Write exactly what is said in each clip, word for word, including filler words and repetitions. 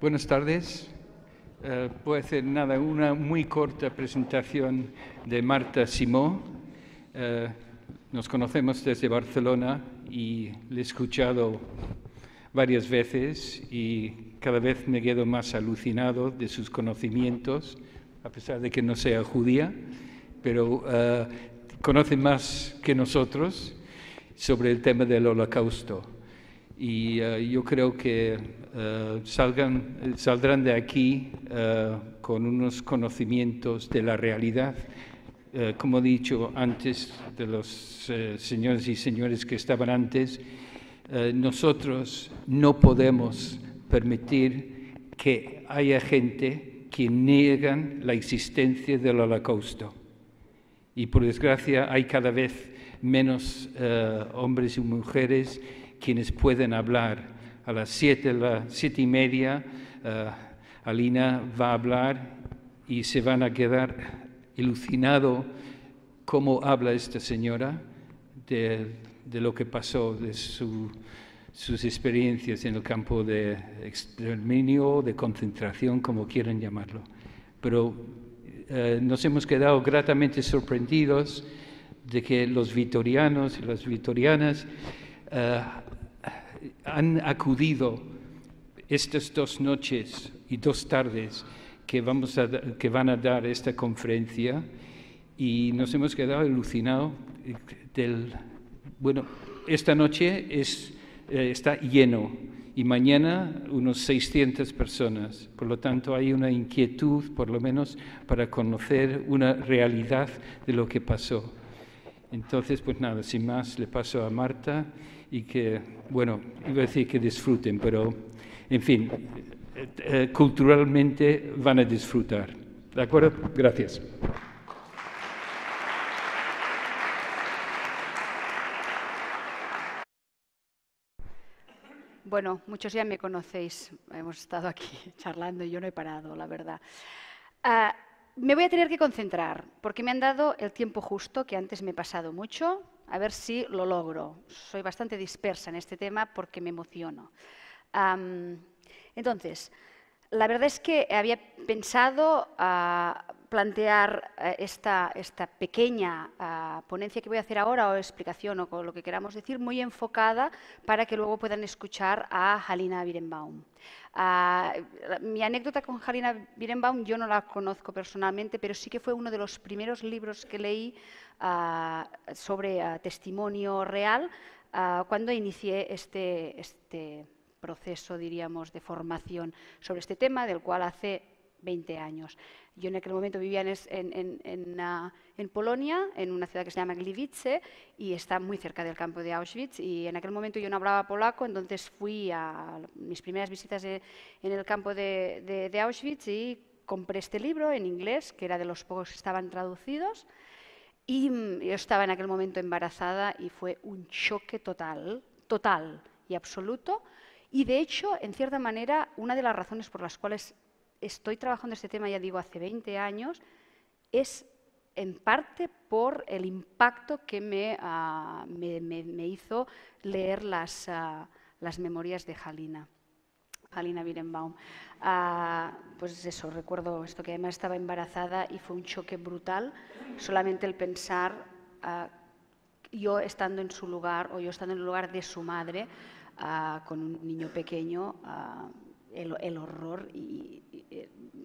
Buenas tardes. Uh, voy a hacer nada, una muy corta presentación de Marta Simó. Uh, nos conocemos desde Barcelona y le he escuchado varias veces y cada vez me quedo más alucinado de sus conocimientos, a pesar de que no sea judía, pero uh, conoce más que nosotros sobre el tema del Holocausto. Y uh, yo creo que uh, salgan, saldrán de aquí uh, con unos conocimientos de la realidad. Uh, como he dicho antes, de los uh, señores y señores que estaban antes, uh, nosotros no podemos permitir que haya gente que niegan la existencia del Holocausto. Y por desgracia hay cada vez menos uh, hombres y mujeres quienes pueden hablar. A las siete, las siete y media, uh, Alina va a hablar y se van a quedar iluminados cómo habla esta señora de, de lo que pasó, de su, sus experiencias en el campo de exterminio, de concentración, como quieran llamarlo. Pero uh, nos hemos quedado gratamente sorprendidos de que los vitorianos y las vitorianas uh, han acudido estas dos noches y dos tardes que, vamos a, que van a dar esta conferencia y nos hemos quedado alucinados del... Bueno, esta noche es, eh, está lleno y mañana unos seiscientas personas. Por lo tanto, hay una inquietud, por lo menos, para conocer una realidad de lo que pasó. Entonces, pues nada, sin más, le paso a Marta y que, bueno, iba a decir que disfruten, pero, en fin, eh, eh, culturalmente van a disfrutar. ¿De acuerdo? Gracias. Bueno, muchos ya me conocéis, hemos estado aquí charlando y yo no he parado, la verdad. Uh, me voy a tener que concentrar, porque me han dado el tiempo justo, que antes me he pasado mucho, a ver si lo logro. Soy bastante dispersa en este tema porque me emociono. Um, entonces, la verdad es que había pensado uh, plantear uh, esta, esta pequeña uh, ponencia que voy a hacer ahora, o explicación, o con lo que queramos decir, muy enfocada para que luego puedan escuchar a Halina Birenbaum. Uh, mi anécdota con Halina Birenbaum yo no la conozco personalmente, pero sí que fue uno de los primeros libros que leí uh, sobre uh, testimonio real uh, cuando inicié este, este proceso, diríamos, de formación sobre este tema, del cual hace veinte años. Yo en aquel momento vivía en, en, en, uh, en Polonia, en una ciudad que se llama Gliwice, y está muy cerca del campo de Auschwitz, y en aquel momento yo no hablaba polaco, entonces fui a mis primeras visitas de, en el campo de, de, de Auschwitz y compré este libro en inglés, que era de los pocos que estaban traducidos, y yo estaba en aquel momento embarazada y fue un choque total, total y absoluto. Y de hecho, en cierta manera, una de las razones por las cuales estoy trabajando este tema, ya digo, hace veinte años, es en parte por el impacto que me, uh, me, me, me hizo leer las, uh, las memorias de Halina, Halina Birenbaum. Uh, pues eso, recuerdo esto, que además estaba embarazada y fue un choque brutal, solamente el pensar, uh, yo estando en su lugar o yo estando en el lugar de su madre, Uh, con un niño pequeño, uh, el, el horror y, y, y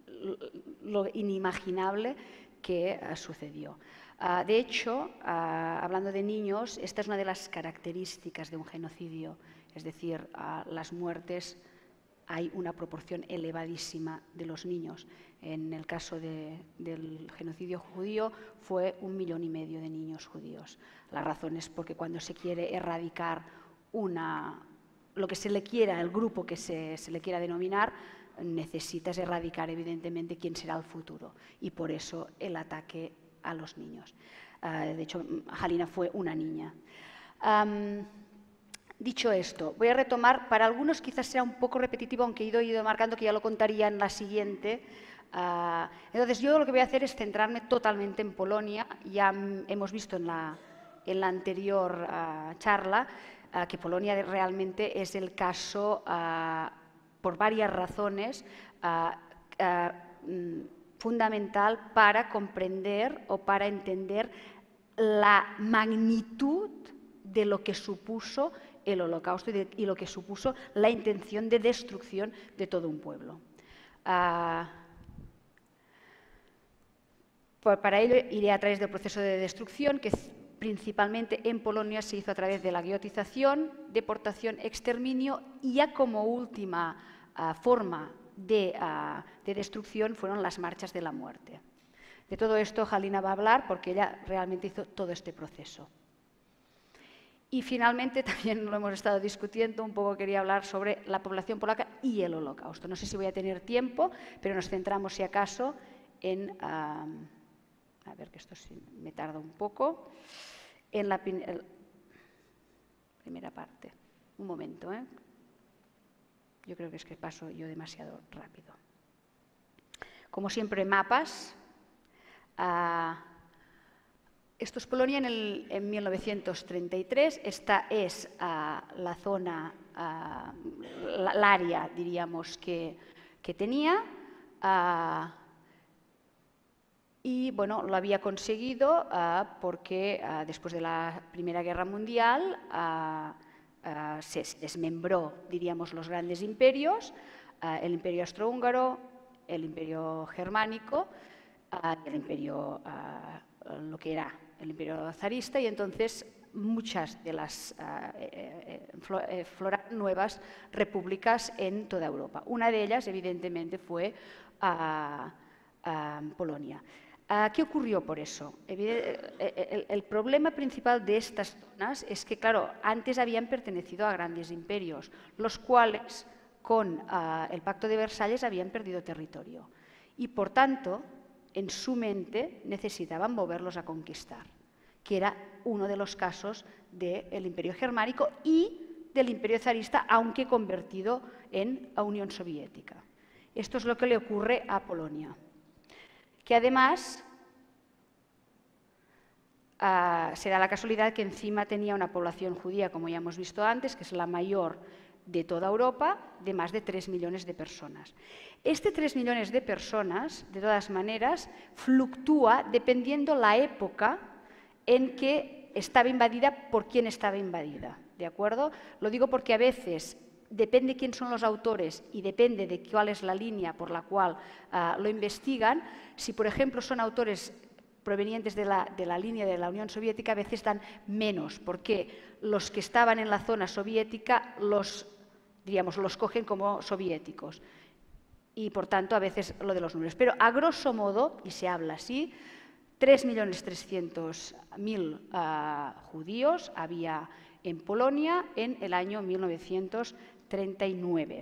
lo inimaginable que uh, sucedió. Uh, de hecho, uh, hablando de niños, esta es una de las características de un genocidio, es decir, uh, las muertes, hay una proporción elevadísima de los niños. En el caso de, del genocidio judío fue un millón y medio de niños judíos. La razón es porque cuando se quiere erradicar una lo que se le quiera, el grupo que se, se le quiera denominar, necesitas erradicar evidentemente quién será el futuro, y por eso el ataque a los niños. Uh, de hecho, Halina fue una niña. Um, dicho esto, voy a retomar, para algunos quizás sea un poco repetitivo, aunque he ido, he ido marcando que ya lo contaría en la siguiente. Uh, entonces yo lo que voy a hacer es centrarme totalmente en Polonia. Ya hemos visto en la, en la anterior uh, charla que Polonia realmente es el caso uh, por varias razones, uh, uh, fundamental para comprender o para entender la magnitud de lo que supuso el Holocausto y, de, y lo que supuso la intención de destrucción de todo un pueblo. Uh, por, para ello iré a través del proceso de destrucción que principalmente en Polonia se hizo a través de la guillotización, deportación, exterminio y ya como última uh, forma de, uh, de destrucción fueron las marchas de la muerte. De todo esto Halina va a hablar porque ella realmente hizo todo este proceso. Y finalmente, también lo hemos estado discutiendo, un poco quería hablar sobre la población polaca y el Holocausto. No sé si voy a tener tiempo, pero nos centramos, si acaso, en... Uh, a ver, que esto sí me tarda un poco. En la el, primera parte. Un momento, ¿eh? Yo creo que es que paso yo demasiado rápido. Como siempre, mapas. Uh, esto es Polonia en, el, en mil novecientos treinta y tres. Esta es uh, la zona, uh, la, la área, diríamos, que, que tenía. Uh, Y, bueno, lo había conseguido uh, porque uh, después de la Primera Guerra Mundial uh, uh, se desmembró, diríamos, los grandes imperios, uh, el Imperio Austrohúngaro, el Imperio Germánico, uh, el Imperio, uh, lo que era el Imperio Zarista, y entonces muchas de las uh, eh, eh, floraron nuevas repúblicas en toda Europa. Una de ellas, evidentemente, fue uh, uh, Polonia. Uh, ¿Qué ocurrió por eso? El, el, el problema principal de estas zonas es que, claro, antes habían pertenecido a grandes imperios, los cuales, con uh, el Pacto de Versalles, habían perdido territorio. Y, por tanto, en su mente necesitaban volverlos a conquistar, que era uno de los casos del Imperio Germánico y del Imperio Zarista, aunque convertido en la Unión Soviética. Esto es lo que le ocurre a Polonia, que además uh, se da la casualidad que encima tenía una población judía, como ya hemos visto antes, que es la mayor de toda Europa, de más de tres millones de personas. Este tres millones de personas, de todas maneras, fluctúa dependiendo la época en que estaba invadida, por quién estaba invadida, ¿de acuerdo? Lo digo porque a veces depende quién son los autores y depende de cuál es la línea por la cual uh, lo investigan. Si, por ejemplo, son autores provenientes de la, de la línea de la Unión Soviética, a veces dan menos, porque los que estaban en la zona soviética los, diríamos, los cogen como soviéticos. Y, por tanto, a veces lo de los números. Pero, a grosso modo, y se habla así, tres millones trescientos mil uh, judíos había en Polonia en el año mil novecientos treinta y nueve.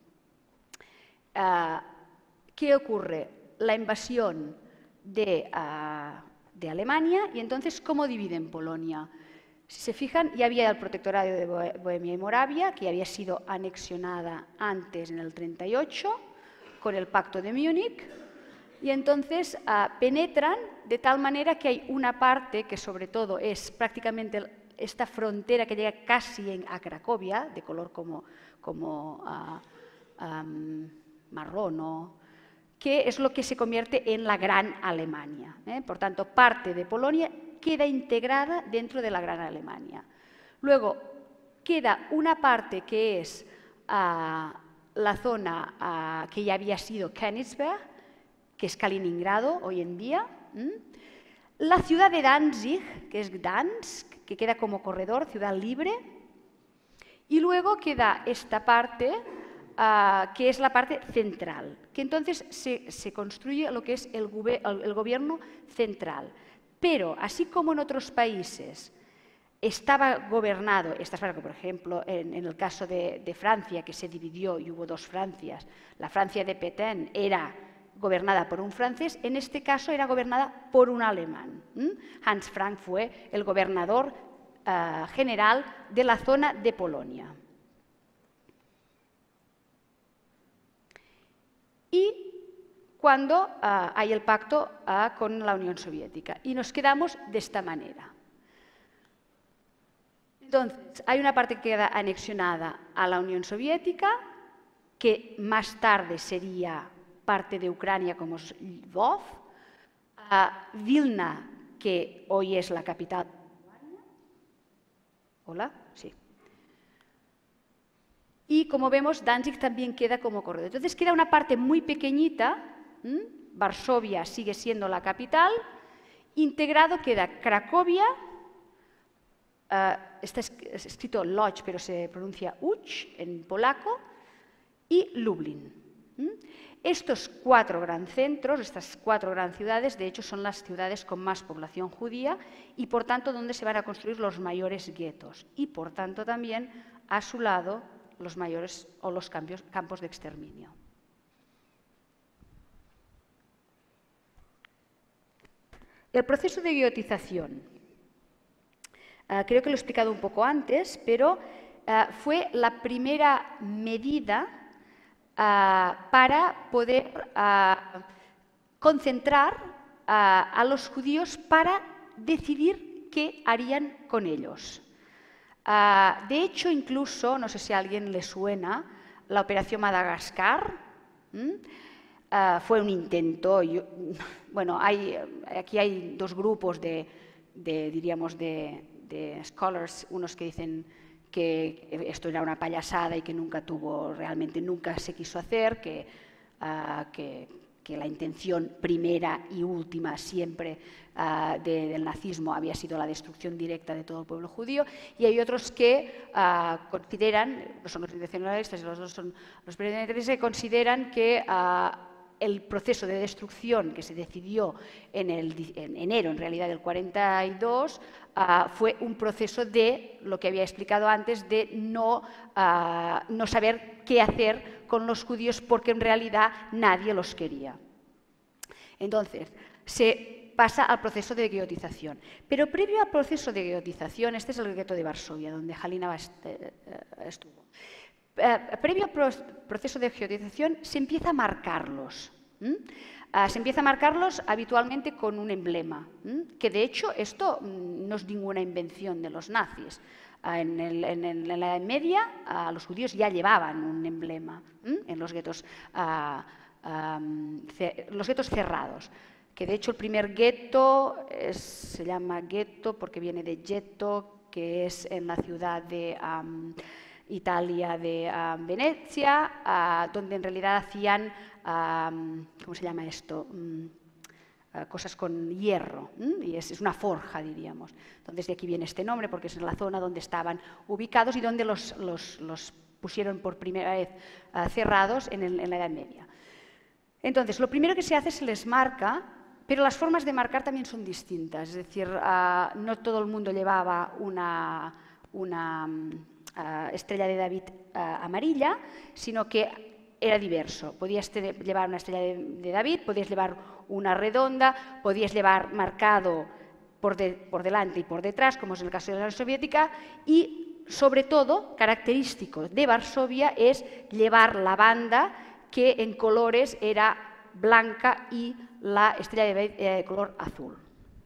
Uh, ¿Qué ocurre? La invasión de, uh, de Alemania, y entonces, ¿cómo dividen Polonia? Si se fijan, ya había el protectorado de Bohemia y Moravia, que había sido anexionada antes, en el treinta y ocho, con el Pacto de Múnich, y entonces uh, penetran de tal manera que hay una parte que sobre todo es prácticamente el, esta frontera que llega casi a Cracovia, de color como, como uh, um, marrón, ¿no? Que es lo que se convierte en la Gran Alemania. ¿eh? Por tanto, parte de Polonia queda integrada dentro de la Gran Alemania. Luego, queda una parte que es uh, la zona uh, que ya había sido Königsberg, que es Kaliningrado hoy en día, ¿m? La ciudad de Danzig, que es Gdansk, que queda como corredor, ciudad libre, y luego queda esta parte, uh, que es la parte central, que entonces se, se construye lo que es el, el gobierno central. Pero, así como en otros países estaba gobernado, esta es para que, por ejemplo, en, en el caso de, de Francia, que se dividió y hubo dos Francias, la Francia de Pétain era gobernada por un francés, en este caso era gobernada por un alemán. Hans Frank fue el gobernador uh, general de la zona de Polonia. Y cuando uh, hay el pacto uh, con la Unión Soviética. Y nos quedamos de esta manera. Entonces, hay una parte que queda anexionada a la Unión Soviética, que más tarde sería parte de Ucrania como es Lvov, a Vilna, que hoy es la capital. Hola, sí. Y como vemos, Danzig también queda como corredor. Entonces queda una parte muy pequeñita, ¿m? Varsovia sigue siendo la capital, integrado queda Cracovia, uh, está escrito Łódź, pero se pronuncia Łódź en polaco, y Lublin. ¿m? Estos cuatro gran centros, estas cuatro gran ciudades, de hecho son las ciudades con más población judía y por tanto donde se van a construir los mayores guetos y por tanto también a su lado los mayores o los cambios, campos de exterminio. El proceso de guiotización. Uh, creo que lo he explicado un poco antes, pero uh, fue la primera medida uh, para poder uh, concentrar uh, a los judíos para decidir qué harían con ellos. Uh, de hecho, incluso, no sé si a alguien le suena, la Operación Madagascar, ¿m? Uh, fue un intento. Yo, bueno, hay, aquí hay dos grupos de, de diríamos, de, de scholars, unos que dicen que esto era una payasada y que nunca tuvo, realmente nunca se quiso hacer, que, uh, que, que la intención primera y última siempre uh, de, del nazismo había sido la destrucción directa de todo el pueblo judío, y hay otros que uh, consideran, son los internacionalistas y los dos son los presidentes, que consideran que uh, el proceso de destrucción que se decidió en, el, en enero, en realidad, del cuarenta y dos, uh, fue un proceso de, lo que había explicado antes, de no, uh, no saber qué hacer con los judíos porque en realidad nadie los quería. Entonces, se pasa al proceso de guiotización. Pero previo al proceso de guiotización, este es el gueto de Varsovia, donde Halina estuvo. Uh, previo al proceso de guiotización se empieza a marcarlos. ¿Mm? Uh, se empieza a marcarlos habitualmente con un emblema, ¿m? Que de hecho esto mm, no es ninguna invención de los nazis. Uh, en, el, en, el, en la Edad Media uh, los judíos ya llevaban un emblema, ¿m? En los guetos, uh, um, los guetos cerrados. Que de hecho el primer gueto es, se llama gueto porque viene de ghetto, que es en la ciudad de Um, Italia, de uh, Venecia, uh, donde en realidad hacían, uh, ¿cómo se llama esto? Um, uh, cosas con hierro, ¿m? Y es, es una forja, diríamos. Entonces de aquí viene este nombre, porque es en la zona donde estaban ubicados y donde los, los, los pusieron por primera vez uh, cerrados en, el, en la Edad Media. Entonces, lo primero que se hace es se les marca, pero las formas de marcar también son distintas. Es decir, uh, no todo el mundo llevaba una... una Uh, estrella de David uh, amarilla, sino que era diverso. Podías llevar una estrella de, de David, podías llevar una redonda, podías llevar marcado por, de, por delante y por detrás, como es en el caso de la Unión Soviética, y sobre todo, característico de Varsovia es llevar la banda que en colores era blanca y la estrella de David era de color azul.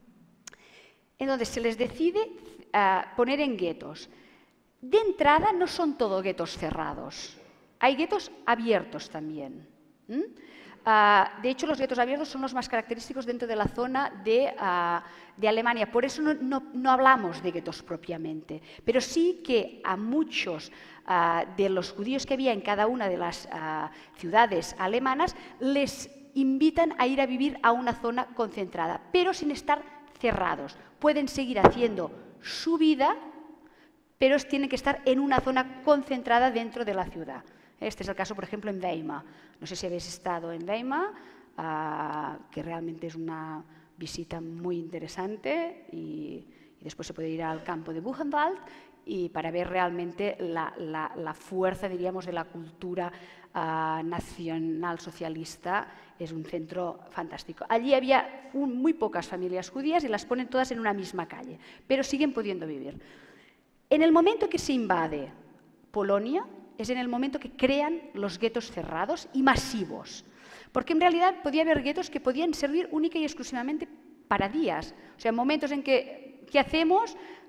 Entonces se les decide uh, poner en guetos. De entrada no son todo guetos cerrados, hay guetos abiertos también. ¿Mm? Uh, de hecho, los guetos abiertos son los más característicos dentro de la zona de, uh, de Alemania, por eso no, no, no hablamos de guetos propiamente, pero sí que a muchos uh, de los judíos que había en cada una de las uh, ciudades alemanas les invitan a ir a vivir a una zona concentrada, pero sin estar cerrados. Pueden seguir haciendo su vida, pero tienen que estar en una zona concentrada dentro de la ciudad. Este es el caso, por ejemplo, en Weimar. No sé si habéis estado en Weimar, uh, que realmente es una visita muy interesante, y, y después se puede ir al campo de Buchenwald y para ver realmente la, la, la fuerza, diríamos, de la cultura uh, nacional socialista. Es un centro fantástico. Allí había un, muy pocas familias judías y las ponen todas en una misma calle, pero siguen pudiendo vivir. En el momento que se invade Polonia, es en el momento que crean los guetos cerrados y masivos. Porque en realidad podía haber guetos que podían servir única y exclusivamente para días. O sea, momentos en que, ¿qué hacemos?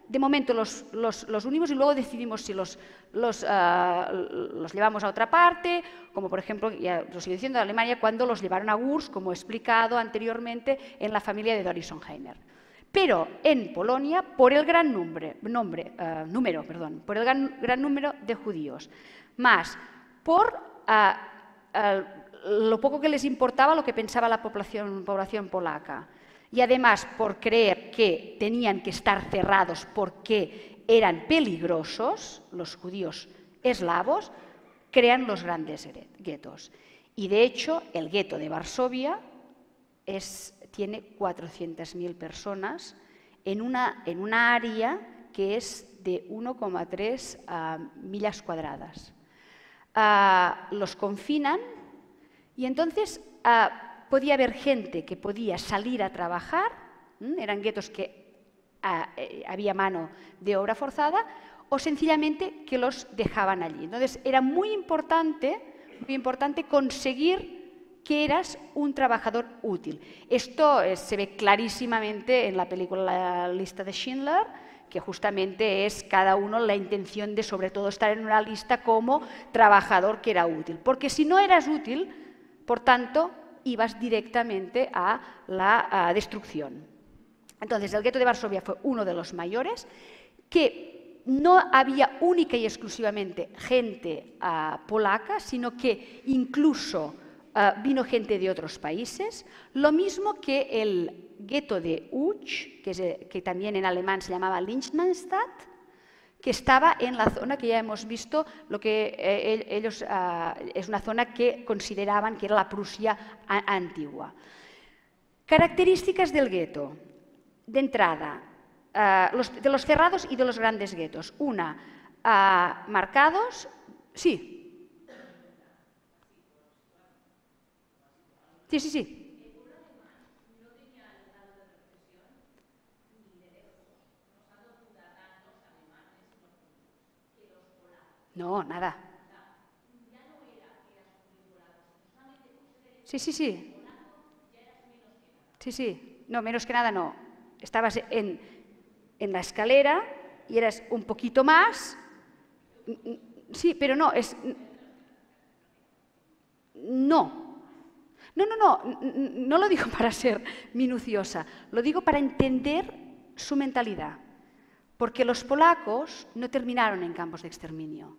de momento los, los, los unimos y luego decidimos si los, los, uh, los llevamos a otra parte, como por ejemplo, ya lo sigo diciendo, a Alemania, cuando los llevaron a Gurs, como he explicado anteriormente, en la familia de Doris Sonheimer. Pero en Polonia, por el gran nombre, nombre, uh, número, perdón, por el gran, gran número de judíos, más por uh, uh, lo poco que les importaba lo que pensaba la población, población polaca, y además por creer que tenían que estar cerrados porque eran peligrosos, los judíos eslavos, crean los grandes guetos. Y de hecho, el gueto de Varsovia es, tiene cuatrocientas mil personas en una, en una área que es de uno coma tres uh, millas cuadradas. Uh, los confinan y entonces uh, podía haber gente que podía salir a trabajar, ¿m? Eran guetos que uh, eh, había mano de obra forzada, o sencillamente que los dejaban allí. Entonces era muy importante, muy importante conseguir que eras un trabajador útil. Esto eh, se ve clarísimamente en la película La lista de Schindler, que justamente es cada uno la intención de sobre todo estar en una lista como trabajador que era útil. Porque si no eras útil, por tanto, ibas directamente a la a destrucción. Entonces, el gueto de Varsovia fue uno de los mayores, que no había única y exclusivamente gente uh, polaca, sino que incluso uh, vino gente de otros países, lo mismo que el gueto de Uch, que, es, que también en alemán se llamaba Lichtenstadt, que estaba en la zona que ya hemos visto, lo que eh, ellos uh, es una zona que consideraban que era la Prusia antigua. Características del gueto. De entrada, uh, los, de los cerrados y de los grandes guetos. Una, uh, marcados, sí. Sí, sí, sí. No, nada. Sí, sí, sí. Sí, sí. No, menos que nada no. Estabas en, en la escalera y eras un poquito más. Sí, pero no, es... No. No, no, no. No lo digo para ser minuciosa. Lo digo para entender su mentalidad. Porque los polacos no terminaron en campos de exterminio.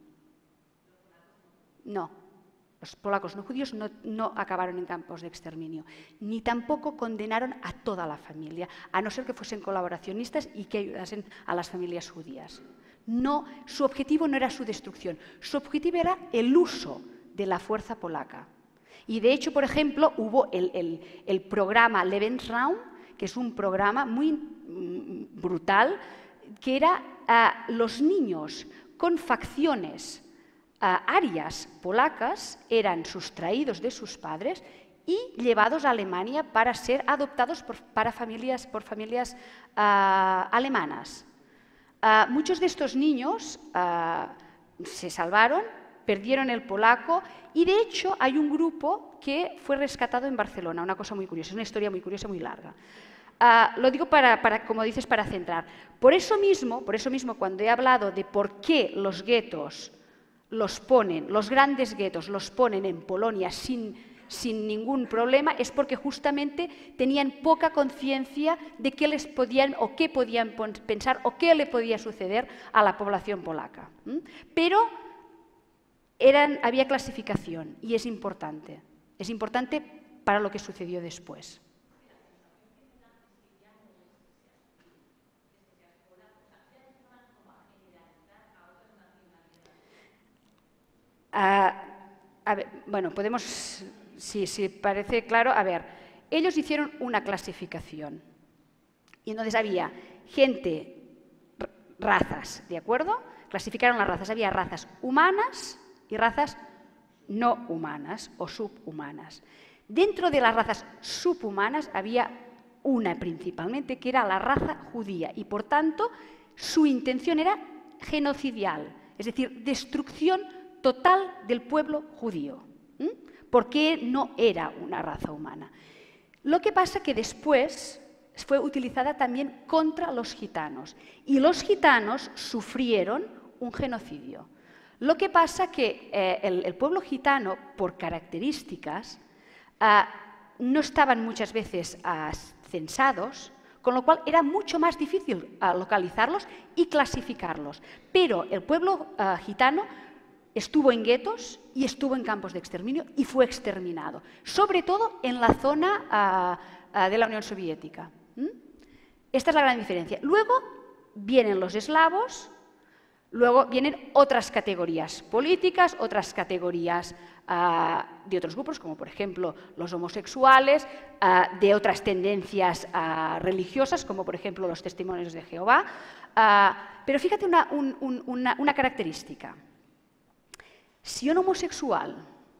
No, los polacos no judíos no, no acabaron en campos de exterminio, ni tampoco condenaron a toda la familia, a no ser que fuesen colaboracionistas y que ayudasen a las familias judías. No, su objetivo no era su destrucción, su objetivo era el uso de la fuerza polaca. Y de hecho, por ejemplo, hubo el, el, el programa Lebensraum, que es un programa muy mm, brutal, que era uh, los niños con facciones uh, arias polacas eran sustraídos de sus padres y llevados a Alemania para ser adoptados por, para familias, por familias uh, alemanas. Uh, muchos de estos niños uh, se salvaron, perdieron el polaco y de hecho hay un grupo que fue rescatado en Barcelona, una cosa muy curiosa, una historia muy curiosa, muy larga. Uh, lo digo para, para, como dices, para centrar. Por eso mismo, por eso mismo, cuando he hablado de por qué los guetos los ponen, los grandes guetos los ponen en Polonia sin, sin ningún problema, es porque justamente tenían poca conciencia de qué les podían o qué podían pensar o qué le podía suceder a la población polaca. ¿Mm? Pero eran, había clasificación y es importante. Es importante para lo que sucedió después. Uh, a ver, bueno, podemos, si, si parece claro, a ver, ellos hicieron una clasificación y entonces había gente, razas, ¿de acuerdo? Clasificaron las razas, había razas humanas y razas no humanas o subhumanas. Dentro de las razas subhumanas había una principalmente que era la raza judía y por tanto su intención era genocidial, es decir, destrucción total del pueblo judío, ¿m? Porque no era una raza humana. Lo que pasa que después fue utilizada también contra los gitanos. Y los gitanos sufrieron un genocidio. Lo que pasa que eh, el, el pueblo gitano, por características, eh, no estaban muchas veces eh, censados, con lo cual era mucho más difícil eh, localizarlos y clasificarlos. Pero el pueblo eh, gitano estuvo en guetos y estuvo en campos de exterminio y fue exterminado, sobre todo en la zona uh, uh, de la Unión Soviética. ¿Mm? Esta es la gran diferencia. Luego vienen los eslavos, luego vienen otras categorías políticas, otras categorías uh, de otros grupos, como por ejemplo los homosexuales, uh, de otras tendencias uh, religiosas, como por ejemplo los testimonios de Jehová. Uh, pero fíjate una, un, un, una, una característica. Si un homosexual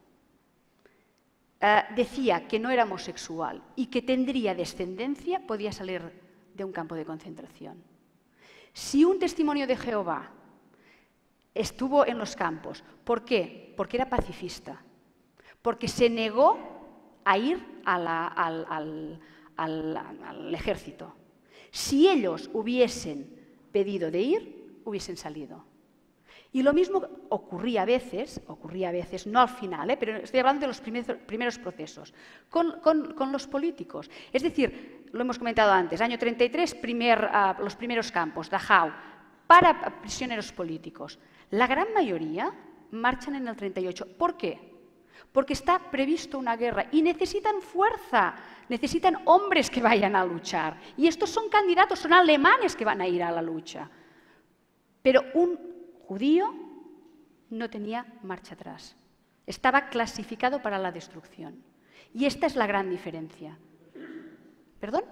eh, decía que no era homosexual y que tendría descendencia, podía salir de un campo de concentración. Si un testimonio de Jehová estuvo en los campos, ¿por qué? Porque era pacifista, porque se negó a ir a la, al, al, al, al ejército. Si ellos hubiesen pedido de ir, hubiesen salido. Y lo mismo ocurría a veces, ocurría a veces, no al final, ¿eh? Pero estoy hablando de los primeros, primeros procesos, con, con, con los políticos. Es decir, lo hemos comentado antes, año treinta y tres, primer, uh, los primeros campos, Dachau, para prisioneros políticos. La gran mayoría marchan en el treinta y ocho. ¿Por qué? Porque está previsto una guerra y necesitan fuerza, necesitan hombres que vayan a luchar. Y estos son candidatos, son alemanes que van a ir a la lucha. Pero un judío no tenía marcha atrás. Estaba clasificado para la destrucción. Y esta es la gran diferencia. ¿Perdón?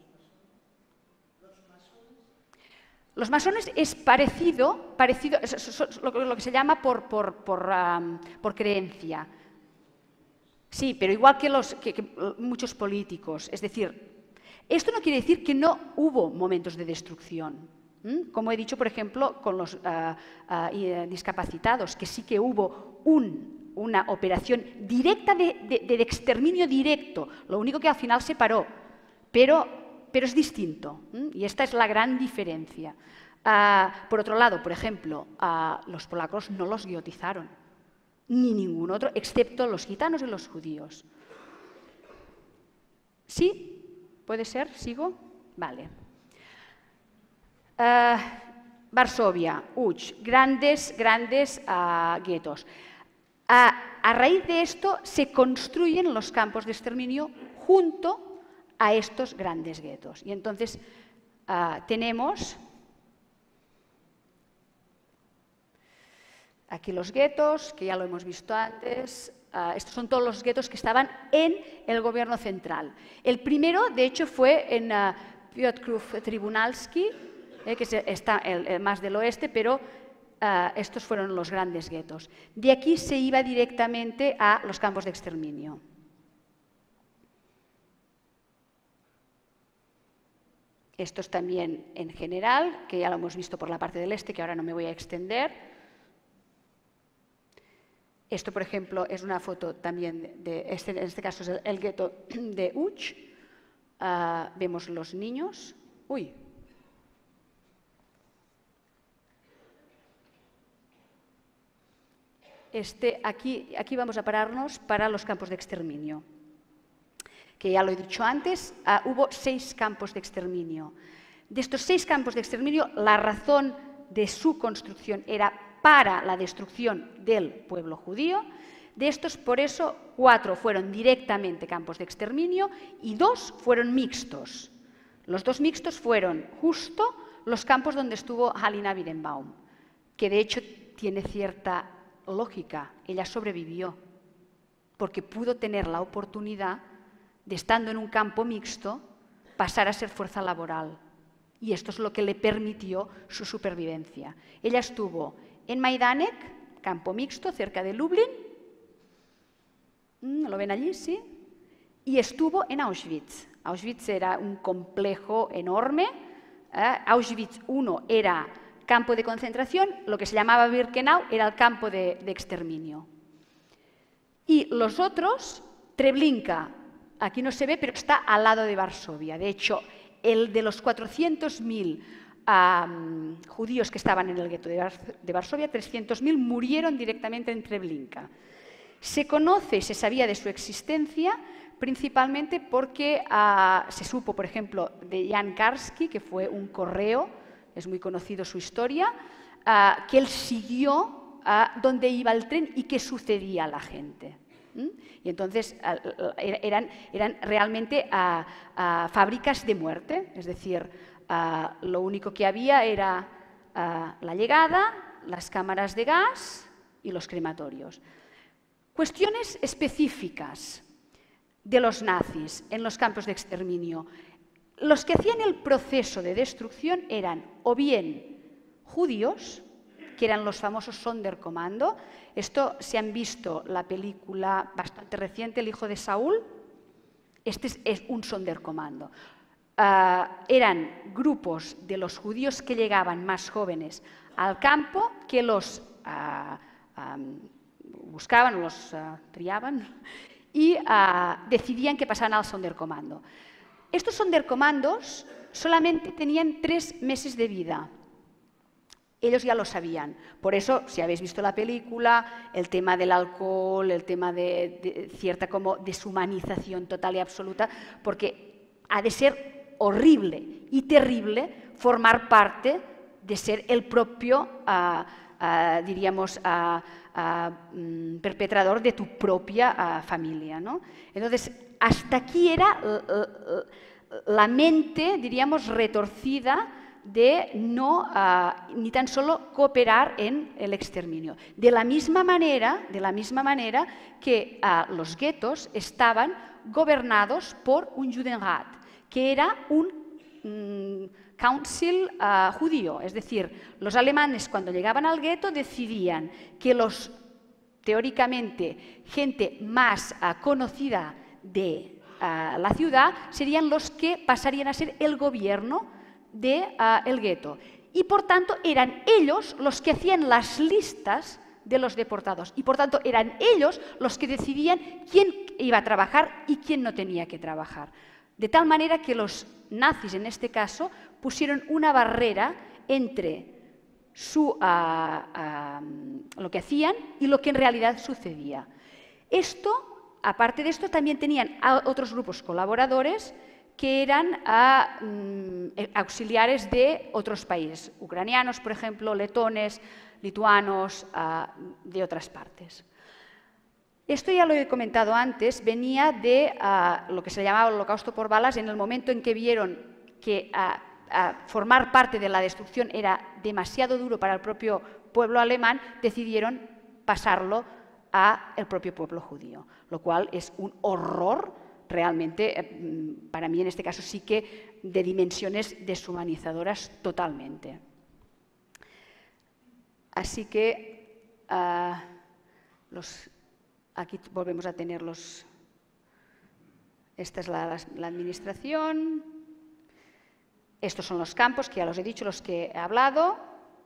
Los masones es parecido, parecido es, es, es lo, lo que se llama por, por, por, um, por creencia. Sí, pero igual que, los, que, que muchos políticos. Es decir, esto no quiere decir que no hubo momentos de destrucción. Como he dicho, por ejemplo, con los uh, uh, discapacitados, que sí que hubo un, una operación directa de, de, de exterminio directo, lo único que al final se paró, pero, pero es distinto, ¿m? Y esta es la gran diferencia. Uh, por otro lado, por ejemplo, uh, los polacos no los guillotizaron, ni ningún otro, excepto los gitanos y los judíos. ¿Sí? ¿Puede ser? ¿Sigo? Vale. Uh, Varsovia, Uch, grandes, grandes uh, guetos. Uh, a raíz de esto se construyen los campos de exterminio junto a estos grandes guetos. Y entonces uh, tenemos aquí los guetos, que ya lo hemos visto antes. Uh, estos son todos los guetos que estaban en el gobierno central. El primero, de hecho, fue en uh, Piotrków Tribunalski, Eh, que está el, el más del oeste, pero uh, estos fueron los grandes guetos. De aquí se iba directamente a los campos de exterminio. Estos también en general, que ya lo hemos visto por la parte del este, que ahora no me voy a extender. Esto, por ejemplo, es una foto también, de este, en este caso es el, el gueto de Uch. Uh, vemos los niños. Uy. Este, aquí, aquí vamos a pararnos para los campos de exterminio, que ya lo he dicho antes, uh, hubo seis campos de exterminio. De estos seis campos de exterminio, la razón de su construcción era para la destrucción del pueblo judío. De estos, por eso, cuatro fueron directamente campos de exterminio y dos fueron mixtos. Los dos mixtos fueron justo los campos donde estuvo Halina Birenbaum, que de hecho tiene cierta lógica, ella sobrevivió, porque pudo tener la oportunidad de, estando en un campo mixto, pasar a ser fuerza laboral. Y esto es lo que le permitió su supervivencia. Ella estuvo en Majdanek, campo mixto, cerca de Lublin, ¿lo ven allí? Sí. Y estuvo en Auschwitz. Auschwitz era un complejo enorme. ¿eh? Auschwitz uno era campo de concentración, lo que se llamaba Birkenau era el campo de, de exterminio. Y los otros, Treblinka, aquí no se ve, pero está al lado de Varsovia. De hecho, el de los cuatrocientos mil um, judíos que estaban en el gueto de, Bar de Varsovia, trescientos mil murieron directamente en Treblinka. Se conoce y se sabía de su existencia principalmente porque uh, se supo, por ejemplo, de Jan Karski, que fue un correo, es muy conocido su historia, uh, que él siguió uh, dónde iba el tren y qué sucedía a la gente. ¿Mm? Y entonces uh, eran, eran realmente uh, uh, fábricas de muerte, es decir, uh, lo único que había era uh, la llegada, las cámaras de gas y los crematorios. Cuestiones específicas de los nazis en los campos de exterminio. Los que hacían el proceso de destrucción eran o bien judíos, que eran los famosos Sonderkommando. Esto, se han visto la película bastante reciente, El hijo de Saúl. Este es, es un Sonderkommando. Uh, eran grupos de los judíos que llegaban más jóvenes al campo, que los uh, um, buscaban, los uh, triaban y uh, decidían que pasaran al Sonderkommando. Estos Sonderkommandos solamente tenían tres meses de vida. Ellos ya lo sabían. Por eso, si habéis visto la película, el tema del alcohol, el tema de, de cierta como deshumanización total y absoluta, porque ha de ser horrible y terrible formar parte de ser el propio, uh, uh, diríamos, uh, uh, perpetrador de tu propia uh, familia, ¿no? Entonces, hasta aquí era uh, uh, la mente, diríamos, retorcida de no uh, ni tan solo cooperar en el exterminio. De la misma manera, de la misma manera que uh, los guetos estaban gobernados por un Judenrat, que era un mm, council uh, judío. Es decir, los alemanes cuando llegaban al gueto decidían que los, teóricamente, gente más uh, conocida de uh, la ciudad serían los que pasarían a ser el gobierno del de, uh, gueto. Y por tanto eran ellos los que hacían las listas de los deportados y por tanto eran ellos los que decidían quién iba a trabajar y quién no tenía que trabajar. De tal manera que los nazis en este caso pusieron una barrera entre su, uh, uh, lo que hacían y lo que en realidad sucedía. Esto, aparte de esto, también tenían otros grupos colaboradores que eran a, um, auxiliares de otros países, ucranianos, por ejemplo, letones, lituanos, uh, de otras partes. Esto ya lo he comentado antes, venía de uh, lo que se llamaba el holocausto por balas, en el momento en que vieron que uh, uh, formar parte de la destrucción era demasiado duro para el propio pueblo alemán, decidieron pasarlo al propio pueblo judío, lo cual es un horror. Realmente, para mí en este caso sí que de dimensiones deshumanizadoras totalmente. Así que uh, los, aquí volvemos a tener los... Esta es la, la, la administración. Estos son los campos, que ya los he dicho, los que he hablado.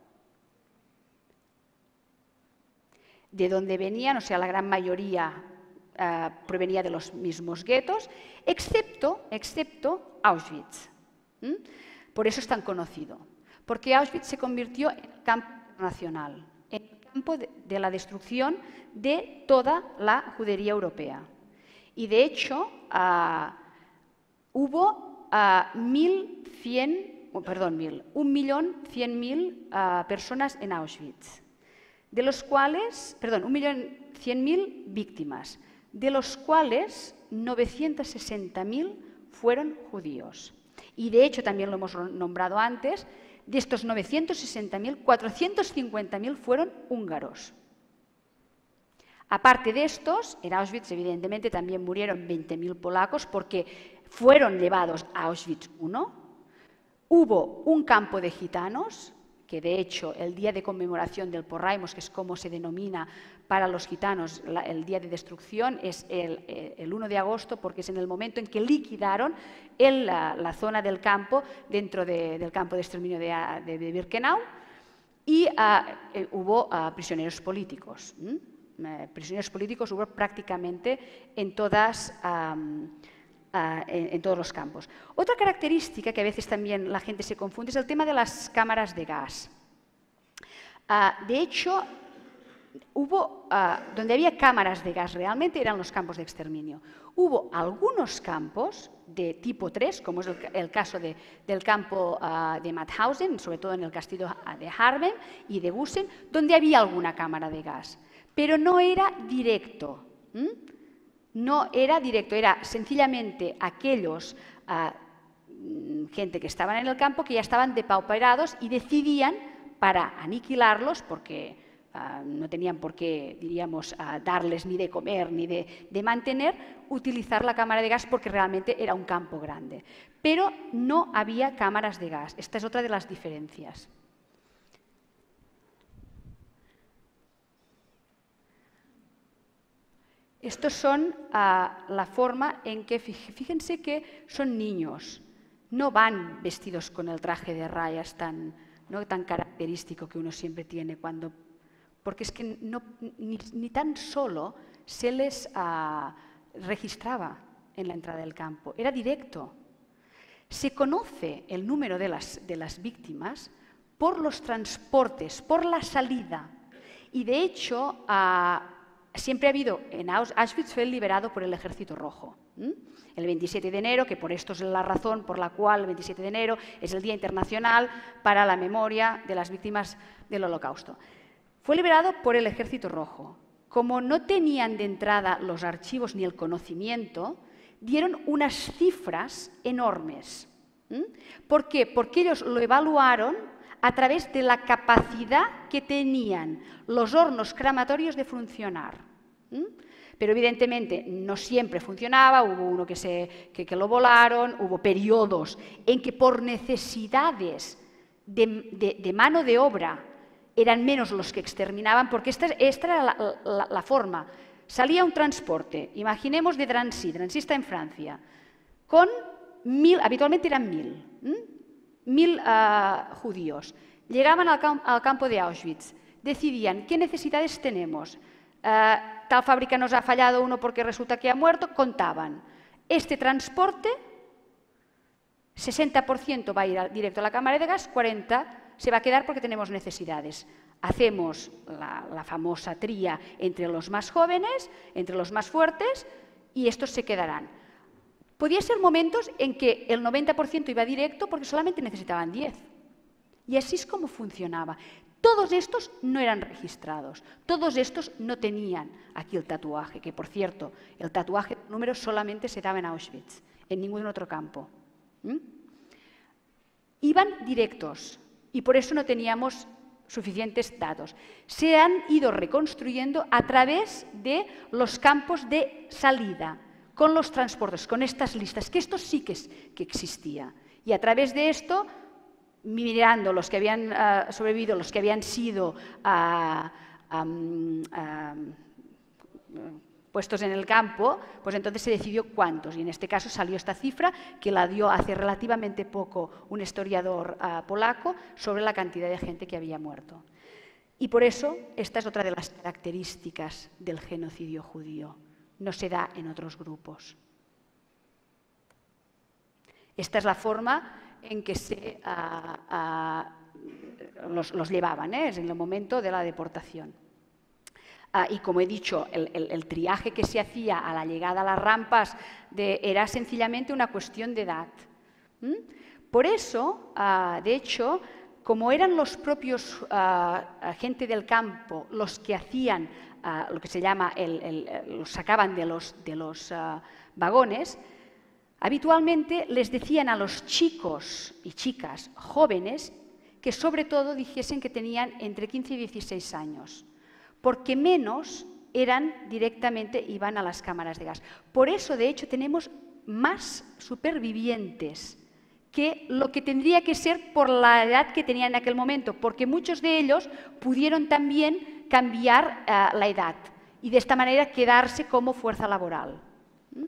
De dónde venían, o sea, la gran mayoría Uh, provenía de los mismos guetos, excepto, excepto Auschwitz. ¿Mm? Por eso es tan conocido, porque Auschwitz se convirtió en el campo internacional, en el campo de, de la destrucción de toda la judería europea. Y de hecho, uh, hubo uh, mil cien, oh, perdón, mil, un millón cien mil uh, personas en Auschwitz, de los cuales, perdón, un millón cien mil víctimas, de los cuales novecientos sesenta mil fueron judíos. Y de hecho, también lo hemos nombrado antes, de estos novecientos sesenta mil, cuatrocientos cincuenta mil fueron húngaros. Aparte de estos, en Auschwitz evidentemente también murieron veinte mil polacos porque fueron llevados a Auschwitz uno. Hubo un campo de gitanos, que de hecho el día de conmemoración del Porraimos, que es como se denomina para los gitanos la, el día de destrucción, es el, el uno de agosto, porque es en el momento en que liquidaron el, la, la zona del campo, dentro de, del campo de exterminio de, de, de Birkenau, y uh, eh, hubo uh, prisioneros políticos. ¿Mm? Eh, prisioneros políticos hubo prácticamente en todas, um, uh, uh, en, en todos los campos. Otra característica que a veces también la gente se confunde es el tema de las cámaras de gas. Uh, de hecho, hubo, uh, donde había cámaras de gas realmente eran los campos de exterminio. Hubo algunos campos de tipo tres, como es el, el caso de, del campo uh, de Mauthausen, sobre todo en el castillo de Harbin y de Gusen, donde había alguna cámara de gas, pero no era directo. ¿m? No era directo, era sencillamente aquellos, uh, gente que estaban en el campo, que ya estaban depauperados y decidían, para aniquilarlos, porque Uh, no tenían por qué, diríamos, uh, darles ni de comer ni de, de mantener, utilizar la cámara de gas porque realmente era un campo grande. Pero no había cámaras de gas. Esta es otra de las diferencias. Estos son uh, la forma en que, fíjense que son niños, no van vestidos con el traje de rayas tan, no, tan característico que uno siempre tiene cuando... porque es que no, ni, ni tan solo se les uh, registraba en la entrada del campo, era directo. Se conoce el número de las, de las víctimas por los transportes, por la salida. Y de hecho, uh, siempre ha habido, en Auschwitz fue liberado por el Ejército Rojo. ¿Mm? El veintisiete de enero, que por esto es la razón por la cual el veintisiete de enero es el Día Internacional para la Memoria de las Víctimas del Holocausto. Fue liberado por el Ejército Rojo. Como no tenían de entrada los archivos ni el conocimiento, dieron unas cifras enormes. ¿Mm? ¿Por qué? Porque ellos lo evaluaron a través de la capacidad que tenían los hornos crematorios de funcionar. ¿Mm? Pero evidentemente no siempre funcionaba, hubo uno que, se, que, que lo volaron, hubo periodos en que por necesidades de, de, de mano de obra eran menos los que exterminaban, porque esta, esta era la, la, la forma. Salía un transporte, imaginemos de Drancy, Drancy está en Francia, con mil, habitualmente eran mil, ¿m? mil uh, judíos. Llegaban al, camp, al campo de Auschwitz, decidían qué necesidades tenemos. Uh, tal fábrica nos ha fallado uno porque resulta que ha muerto, contaban. Este transporte, sesenta por ciento va a ir directo a la cámara de gas, cuarenta por ciento se va a quedar porque tenemos necesidades. Hacemos la, la famosa tría entre los más jóvenes, entre los más fuertes, y estos se quedarán. Podía ser momentos en que el noventa por ciento iba directo porque solamente necesitaban diez. Y así es como funcionaba. Todos estos no eran registrados, todos estos no tenían aquí el tatuaje, que por cierto, el tatuaje número solamente se daba en Auschwitz, en ningún otro campo. ¿Mm? Iban directos. Y por eso no teníamos suficientes datos. Se han ido reconstruyendo a través de los campos de salida, con los transportes, con estas listas, que esto sí que, es, que existía. Y a través de esto, mirando los que habían uh, sobrevivido, los que habían sido uh, um, uh, puestos en el campo, pues entonces se decidió cuántos. Y en este caso salió esta cifra que la dio hace relativamente poco un historiador uh, polaco sobre la cantidad de gente que había muerto. Y por eso esta es otra de las características del genocidio judío. No se da en otros grupos. Esta es la forma en que se, uh, uh, los, los llevaban, ¿eh? Es en el momento de la deportación. Uh, y como he dicho, el, el, el triaje que se hacía a la llegada a las rampas de, era sencillamente una cuestión de edad. ¿Mm? Por eso, uh, de hecho, como eran los propios uh, gente del campo los que hacían uh, lo que se llama, el, el, los sacaban de los, de los uh, vagones, habitualmente les decían a los chicos y chicas jóvenes que sobre todo dijesen que tenían entre quince y dieciséis años. Porque menos eran directamente, iban a las cámaras de gas. Por eso, de hecho, tenemos más supervivientes que lo que tendría que ser por la edad que tenían en aquel momento, porque muchos de ellos pudieron también cambiar uh, la edad y de esta manera quedarse como fuerza laboral. ¿Mm?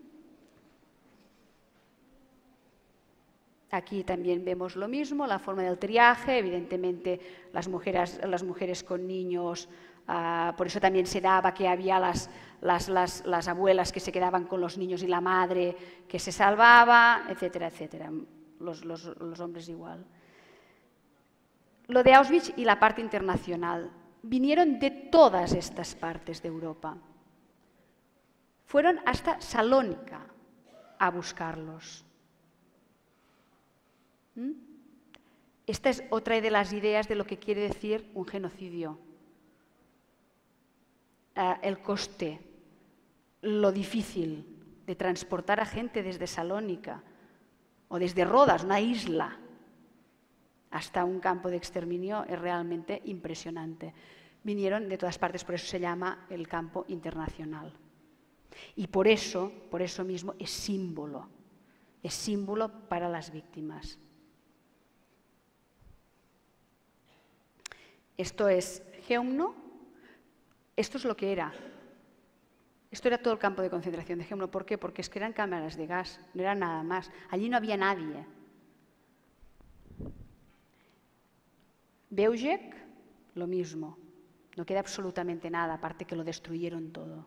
Aquí también vemos lo mismo, la forma del triaje, evidentemente las mujeres, las mujeres con niños Uh, por eso también se daba que había las, las, las, las abuelas que se quedaban con los niños y la madre que se salvaba, etcétera, etcétera. Los, los, los hombres igual. Lo de Auschwitz y la parte internacional. Vinieron de todas estas partes de Europa. Fueron hasta Salónica a buscarlos. ¿Mm? Esta es otra de las ideas de lo que quiere decir un genocidio. Uh, el coste, lo difícil de transportar a gente desde Salónica o desde Rodas, una isla, hasta un campo de exterminio es realmente impresionante. Vinieron de todas partes, por eso se llama el campo internacional. Y por eso, por eso mismo, es símbolo, es símbolo para las víctimas. Esto es Chełmno. Esto es lo que era. Esto era todo el campo de concentración de Chełmno. ¿Por qué? Porque es que eran cámaras de gas, no era nada más. Allí no había nadie. Běložec, lo mismo. No queda absolutamente nada, aparte que lo destruyeron todo.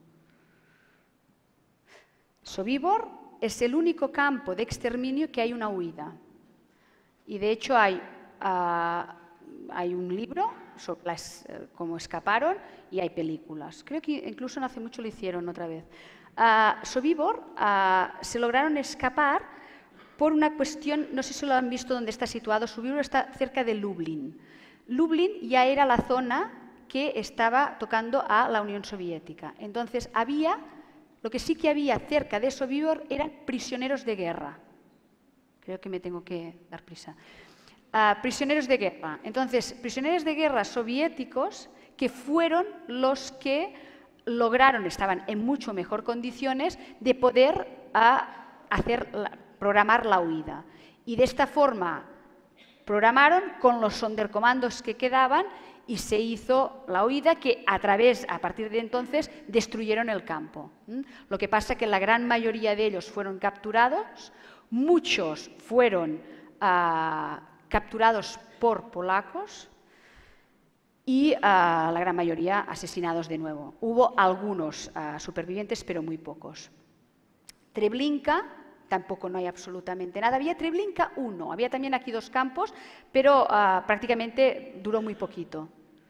Sobibor es el único campo de exterminio que hay una huida. Y de hecho hay, uh, hay un libro sobre las, uh, cómo escaparon y hay películas. Creo que incluso no hace mucho lo hicieron otra vez. Uh, Sobibor uh, se lograron escapar por una cuestión, no sé si lo han visto dónde está situado. Sobibor está cerca de Lublin. Lublin ya era la zona que estaba tocando a la Unión Soviética. Entonces había, lo que sí que había cerca de Sobibor eran prisioneros de guerra. Creo que me tengo que dar prisa. Uh, prisioneros de guerra. Entonces, prisioneros de guerra soviéticos que fueron los que lograron, estaban en mucho mejor condiciones de poder uh, hacer, la, programar la huida. Y de esta forma programaron con los sonderkomandos que quedaban y se hizo la huida que a través, a partir de entonces, destruyeron el campo. ¿Mm? Lo que pasa es que la gran mayoría de ellos fueron capturados, muchos fueron uh, capturados por polacos y uh, la gran mayoría asesinados de nuevo. Hubo algunos uh, supervivientes, pero muy pocos. Treblinka, tampoco no hay absolutamente nada. Había Treblinka uno, había también aquí dos campos, pero uh, prácticamente duró muy poquito.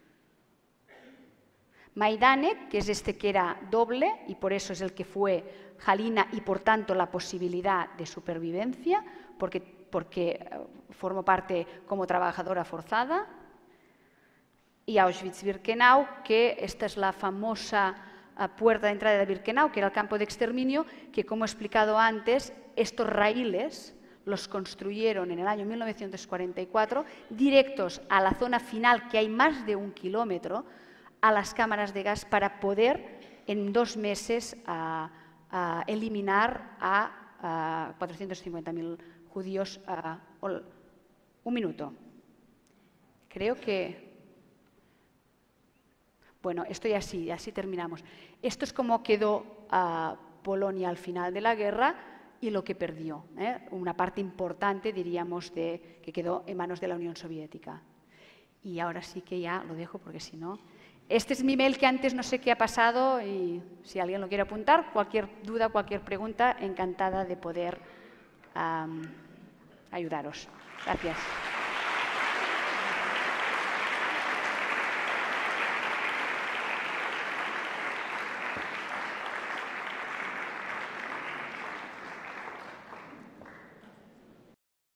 Majdanek, que es este que era doble y por eso es el que fue Jalina y por tanto la posibilidad de supervivencia, porque, porque uh, formó parte como trabajadora forzada. Y Auschwitz-Birkenau, que esta es la famosa uh, puerta de entrada de Birkenau, que era el campo de exterminio, que como he explicado antes, estos raíles los construyeron en el año mil novecientos cuarenta y cuatro, directos a la zona final, que hay más de un kilómetro, a las cámaras de gas para poder en dos meses uh, uh, eliminar a uh, cuatrocientos cincuenta mil judíos. Uh, un minuto. Creo que... Bueno, esto ya sí, así terminamos. Esto es como quedó uh, Polonia al final de la guerra y lo que perdió. ¿eh? Una parte importante, diríamos, de, que quedó en manos de la Unión Soviética. Y ahora sí que ya lo dejo porque si no... Este es mi mail que antes no sé qué ha pasado y si alguien lo quiere apuntar, cualquier duda, cualquier pregunta, encantada de poder um, ayudaros. Gracias.